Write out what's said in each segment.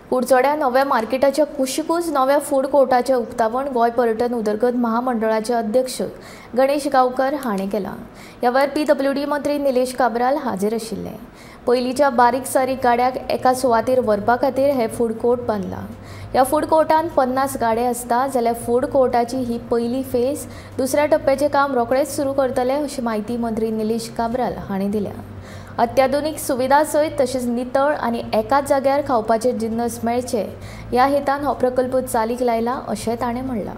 कुडचड्या नव्या मार्केटाच्या कुशीकूच नव्या food कोर्टाचे उक्तावण गोय पर्यटन उदरगत महामंडळाचे अध्यक्ष गणेश गांवकर हाणें केला। ह्या वेळार PWD मंत्री निलेश काब्राल हाजीर आशिल्ले। पयलींच्या बारीक सारीक गाड्यांक एका सुवातेर व्हरपा खातीर हे फूड कोर्ट बांदला। ह्या फूड कोर्टान 50 गाडे आसता जाल्यार फूड कोर्टाची ही पयली फेज दुसऱ्या टप्प्याचे काम रोखडेच सुरू करतले अशी माहिती मंत्री निलेश काब्राल हांणी दिल्या। अत्याधुनिक सुविधा सयत तशेंच नितळ आनी एकाच जाग्यार खावपाचे जिन्नस मेळचे ह्या हेतान हो प्रकल्प चालीक लायला अशें ताणें म्हणलां।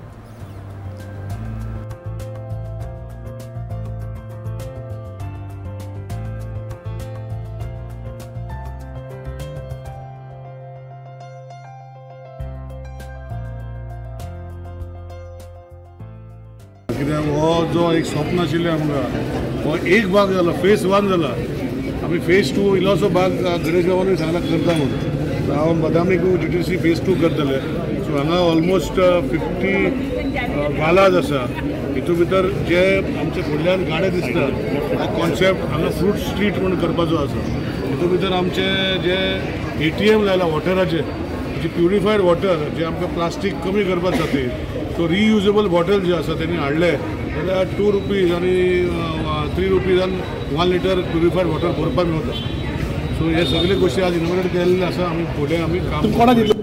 हो जो एक स्वप्न आशिल्लें आमकां हो एक भाग जाला, फेज 1 जाला। आमी फेज 2 इल्लोसो भाग गणेश गांवांनी सांगला करता म्हणून हांव बदामी GTC फेज 2 करतले। सो हांगा ऑलमोस्ट 50 गालाज आसा। हितून भितर जे आमचे फुडल्यान गाडे दिसता हो कॉन्सेप्ट हांगा फ्रूट स्ट्रीट म्हणून करपाचो आसा। हितून भितर आमचे जे ATM लायला वॉटराचे, जी प्युरिफायड वॉटर जे आमकां प्लास्टीक कमी करपा खातीर सो रियुजेबल बॉटल जे आसा तेणी हाडले जाल्यार 2 रुपीज आनी 3 रुपीजान 1 लिटर प्युरिफायड वॉटर भरपाक मेळटा। सो हे सगळे गोष्टी आज इनोवेट केल्ले आसा। आमी फुडें आमी काम